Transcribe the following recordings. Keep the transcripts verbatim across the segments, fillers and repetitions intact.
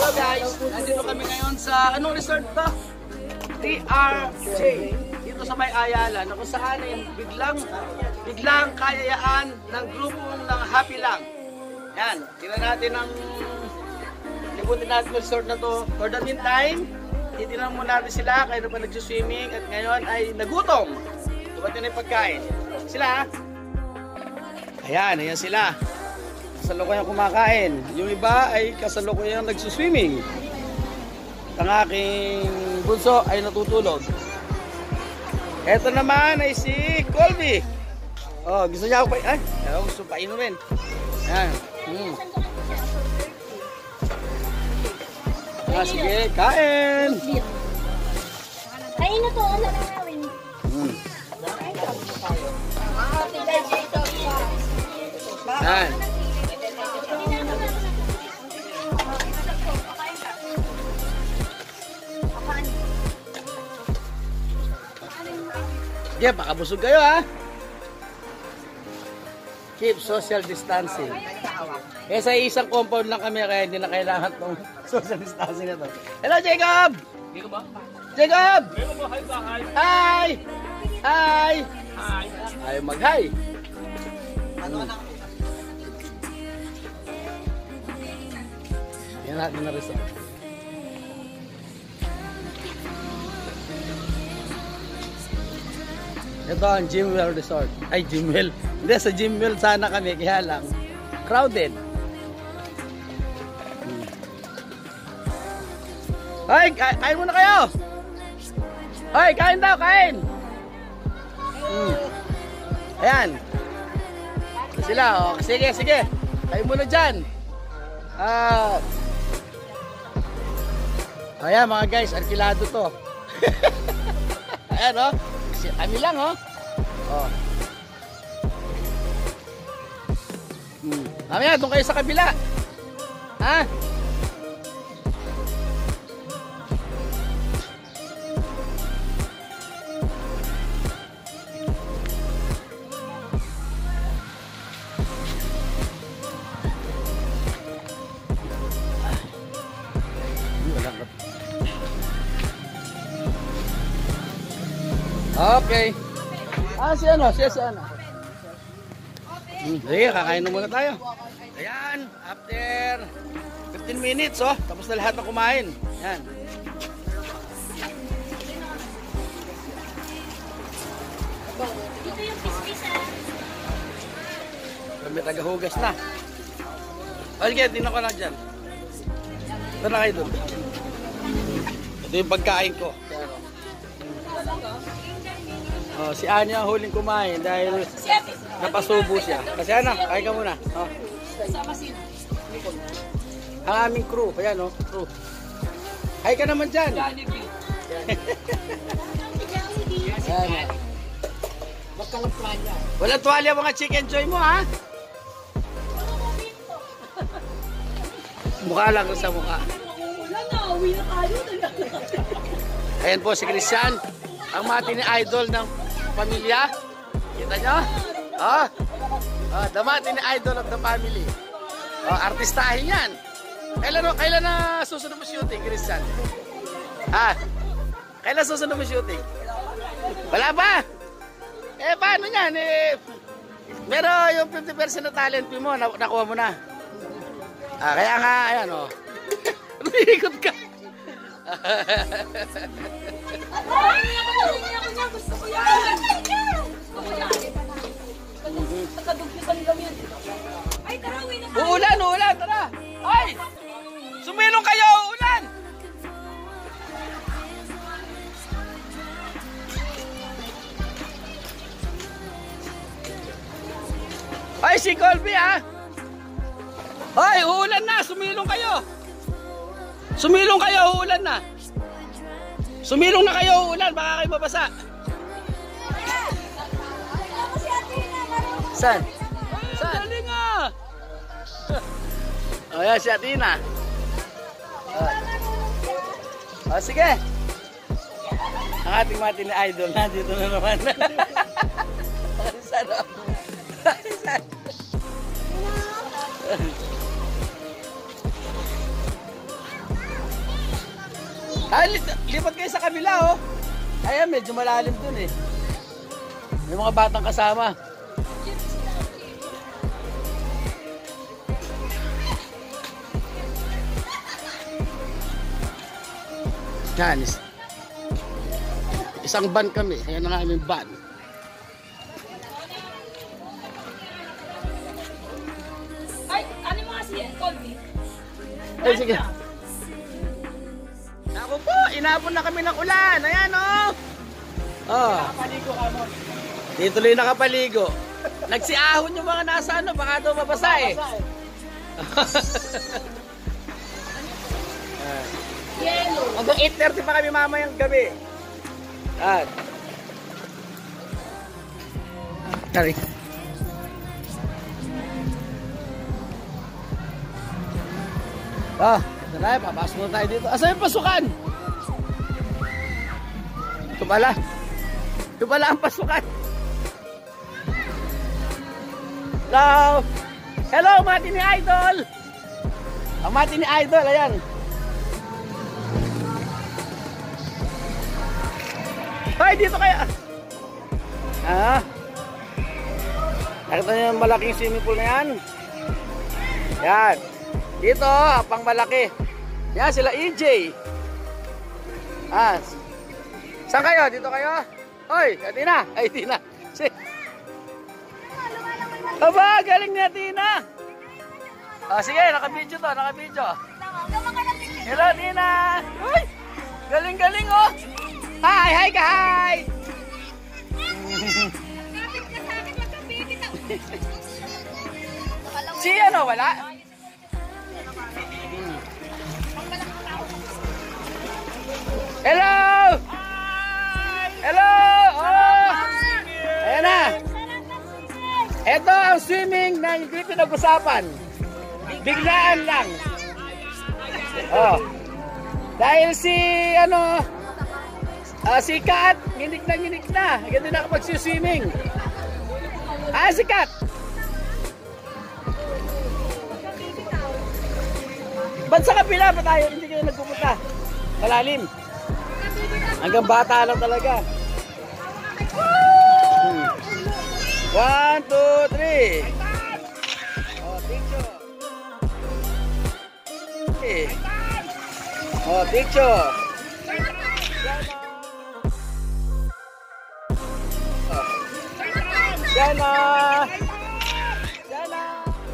Hello guys, nandito kami ngayon sa anong resort to? T R J. Dito sa May Ayala na kung saan ay biglang biglang kayayaan ng grupong ng Happy Lang. Yan, tingnan natin ang libutin natin yung resort na to. For the meantime, titignan muna natin sila kaya na pa nagsuswimming at ngayon ay nagutom. Dumating na yung pagkain. Sila, ayan, ayan sila. Kasalukuyang kumakain. Yung iba ay kasalukuyang nagsuswimming. Ang aking bunso ay natutulog. Ito naman ay si Colby. Oh, gusto niya ako pa... Ay, ayaw, gusto pa inumin. Ayan. Hmm. Ah, sige, kain. Kain na to, ano na gawin? Hmm. Ayan. Sige, pakabusog kayo ha. Keep social distancing. Eh sa isang compound lang kami kaya hindi na kailangan tong social distancing na to. Hello Jacob! Jacob! Hi! Hi! Ayaw mag-hi. Yan natin na resort. Ito ang Jimwell Resort. Ay, Jimwell. Hindi, sa Jimwell sana kami. Kaya lang, crowded. Hmm. Ay, kain muna kayo! Ay, kain daw, kain! Hmm. Ayan. Sila, oh. Sige, sige. Kain muna dyan. Ah... Ayan mga guys, arkilado to. Ayan o. Oh. Kami lang o. Oh. Oh. Hmm. Mamaya, doon kayo sa kabila. Ha? Okay. Ah, si ano? Si, si ano? Hmm, sige, kakain na muna tayo. Ayan, after fifteen minutes, oh. Tapos na lahat na kumain. Ayan. Dito yung pispisan. Kami tagahugas na. O, sige, tinan ko na dyan. Ito na kayo doon. Ito yung pagkain ko. Oh, si Anya ang huling kumain dahil napasubo siya. Kasi ano, kain ka muna. Oh. Ang aming crew, ayan oh, crew. Hay ka naman dyan. Ayan. Walang tuwalya mga chicken joy mo ha. Mukha lang sa mukha. Ayan po si Christian, ang matini idol ng pamilya. Kita nyo? Oh, oh, the matini idol of the family. Oh, artistahin yan. Kailan, kailan na susunod mo shooting, Christian? Ha? Kailan susunod mo shooting? Wala pa? Eh, paano yan? Eh, meron yung fifty percent na talent mo, nakuha mo na. Ah, kaya nga, ayan o. Oh. Lumikot ka. Gusto ko yan! Ay, tara, uwi na tayo. Uulan, uulan, tara! Ay! Sumilong kayo, uulan! Ay, si Colby ha! Ay, uulan na! Sumilong kayo! Sumilong kayo, uulan na! Sumilong na kayo, uulan! Baka kayo mabasa! Saan? Saan? Dali nga! O yan, si Atina. O, oh, sige! Ang ating matini idol, nandito na naman. Saan o? Saan? Ay, lipat kayo sa kabila, oh. Ayan, medyo malalim dun eh. May mga batang kasama. Yan, isang van kami. Ayan ang aming van. Ay, ano mo kasi yan? Colby? Ay, sige. Ako po, inabon na kami ng ulan. Ayan, oh. Oh. Nakapaligo ka mo. Dito tuloy nakapaligo. Nagsiahon yung mga nasa ano, baka daw mabasa eh. Yellow. Hanggang eight thirty pa kami mamayang gabi. Yan. Tari. Ah, ito na, papasok na tayo dito. Asa yung pasukan? Ito pala. Ito pala ang pasukan. Hello! Hello, mati ni Idol! Ang mati ni Idol, ayan. Hoy, dito kaya! Ah. Nakita niyo yung malaking swimming pool na yan? Yan. Dito, pang malaki. Yan, sila E J. Ah. Saan kayo? Dito kayo? Hoy, Tina. Ay, Tina. Si Aba, galing ni Tina. Ah, sige, naka-video to, naka-video. Hello, Tina. Hoy, galing-galing, oh. Hi, hi ka, hi. Si ano, wala? Hello! Hello! Oh! Ayan na! Ito ang swimming na hindi pinag-usapan. Biglaan lang. Oh. Dahil si, ano, uh, si Kat, nginig na nginig na. Ganun na kapag-swimming. Ah, si Kat! Ba't sa kapila pa tayo? Hindi kayo nagpupunta. Malalim. Hanggang bata lang talaga. Hmm. One, two, three. Oh, picture. Okay. Oh, picture. Jana. Jana.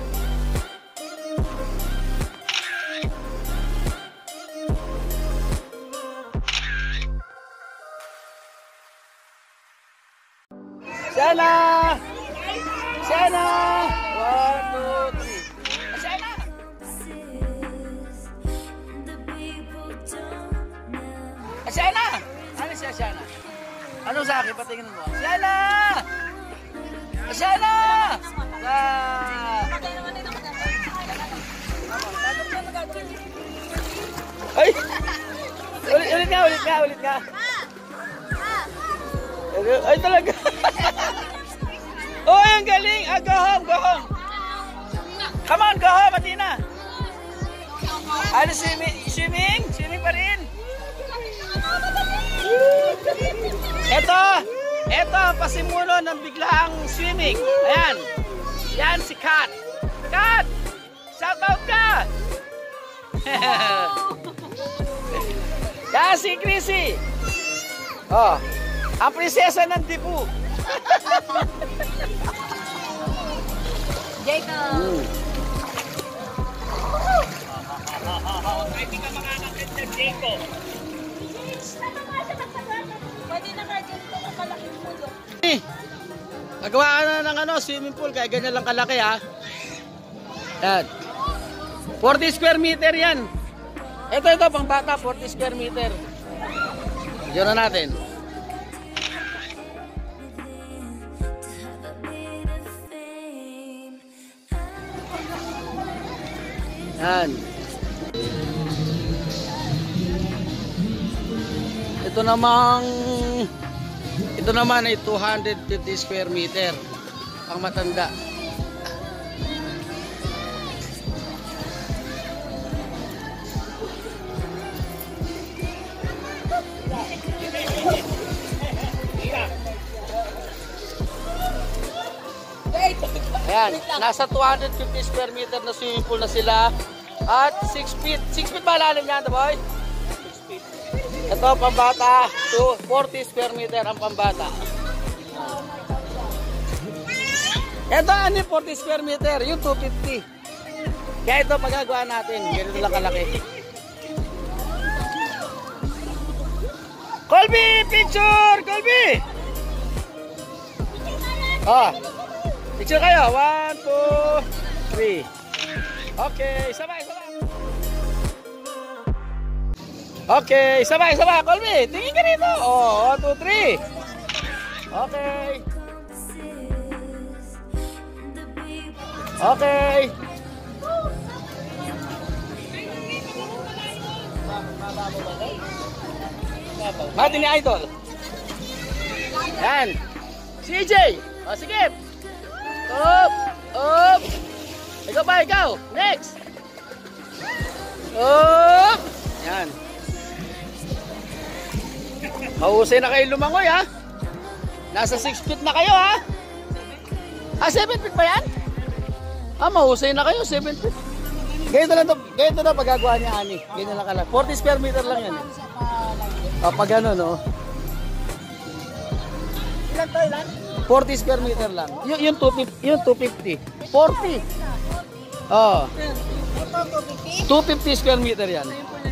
Jana. Jana. One, two, three. Jana. Jana. Ano siya, Jana? Ano sa akin? Patingin mo. Jana. Jana. Ah. Ay. Ulit, ulit nga, ulit nga, ulit nga. Ay, talaga. Oh, ang galing. Ah, go home, go home. Come on, go home, Athena. Ano, swimming? Swimming? Swimming pa rin? Ito, ito ang pasimuno ng biglaang swimming. Ayan. Yan si Kat. Kat! Shout out ka! Yan si Chrissy. Oh, ang prinsesa ng Dipu. Jacob. Hmm. Hindi ka makakakit ng Jacob. Pwede na ka dyan ito ang malaking pulo. Eh, nagawa ka na ng ano, swimming pool, kaya ganyan lang kalaki ha. Yan. forty square meter yan. Ito, ito, pang bata, forty square meter. Diyan na natin. Yan. Ito namang ito naman ay two hundred fifty square meter ang matanda. Yan, nasa two hundred fifty square meter na swimming pool na sila. At six feet. six feet ba lalim yan, boy? six feet. Ito, pambata. So, forty square meter ang pambata. Ito, ano yung forty square meter? Yung two fifty. Kaya ito, magagawa natin. Ganito lang kalaki. Colby, picture! Colby! Oh, picture kayo. One, two, three. Okay, sabay, sabay. Okay, sabay, sabay. Colby, tingin ka dito. Oh, one, two, three. Okay. Okay. Mati ni Idol. Yan. C J. O, sige. Up. Up. Ikaw ba? Ikaw. Next. Up. Yan. Mahusay na kayo lumangoy, ha? Nasa six feet na kayo, ha? Ah, seven feet ba yan? Ah, mahusay na kayo. seven feet. Ganito lang ito. Ganito na pagagawa niya, Ani. Ganito lang kala. forty square meter lang yan. Eh. Ah, pag ano, no? Ilan to, ilan? forty square meter lang. Y yung two fifty, yung two fifty. forty. Oh. two fifty square meter yan.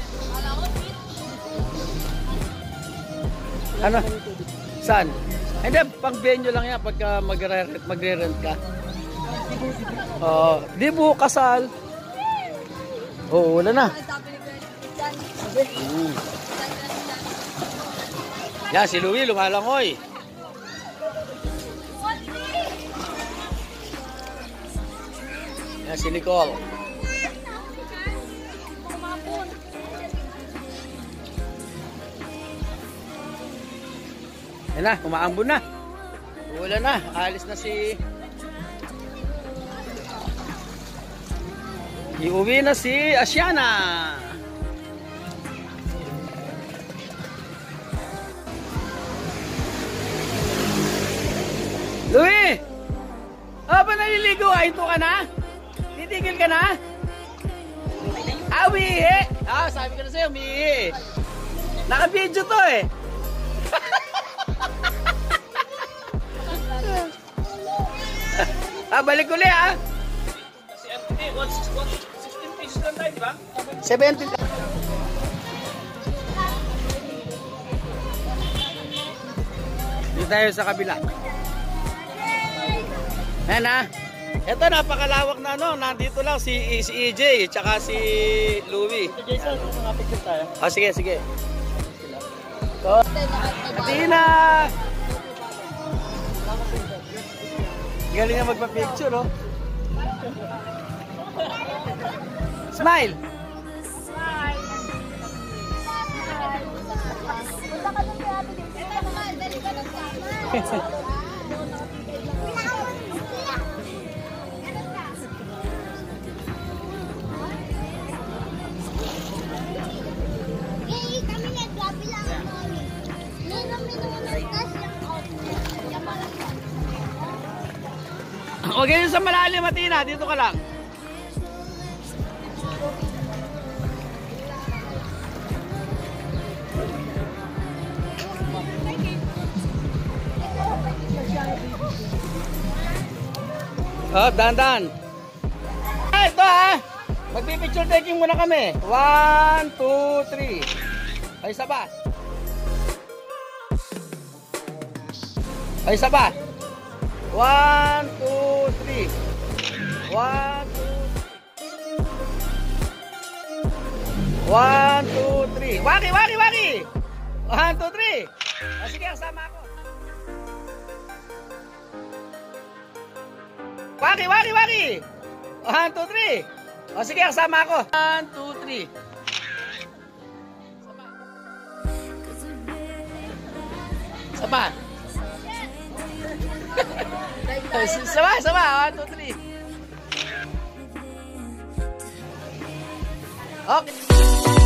Ano? Saan? Hindi, pang venue lang yan pagka magre-rent magre-rent ka. Oh, di bu kasal. Oh, wala na. Mm. Yan, si Louie lumalangoy. Yan, si Nicole. Yan na, umaambon na. Wala na, alis na si... Iuwi na si Asiana. Louie! Ah, ba naliligo? Ay, ito ka na? Titigil ka na? Ah, umiihi! Ah, sabi ko na sa'yo, umiihi. Naka-video to eh. Ah, balik ulit ah. Kasi Anthony, sixteen pesos lang tayo ba? seventeen. Dito tayo sa kabila. Ayan ah. Ito napakalawak na ano. Nandito lang si, si E J tsaka si Louie. Si Jason, mga picture tayo. Ah, sige, sige. So, Tina! Galing na magpa-picture, oh. Smile! Okay, sa malalim, Atina. Dito ka lang. Oh, dandan. Ah, ito ah. Magpipicture taking muna kami. One, two, three. Ay, isa pa. Ay, isa pa. One, two, three. One, two, One, two, three. Waki, waki, waki. One, two, three. O, sige, kasama ako. Waki, waki, waki. One, two, three. O, sige, kasama ako. One, two, three. Sama. Sama, sama. One, two, three. Okay.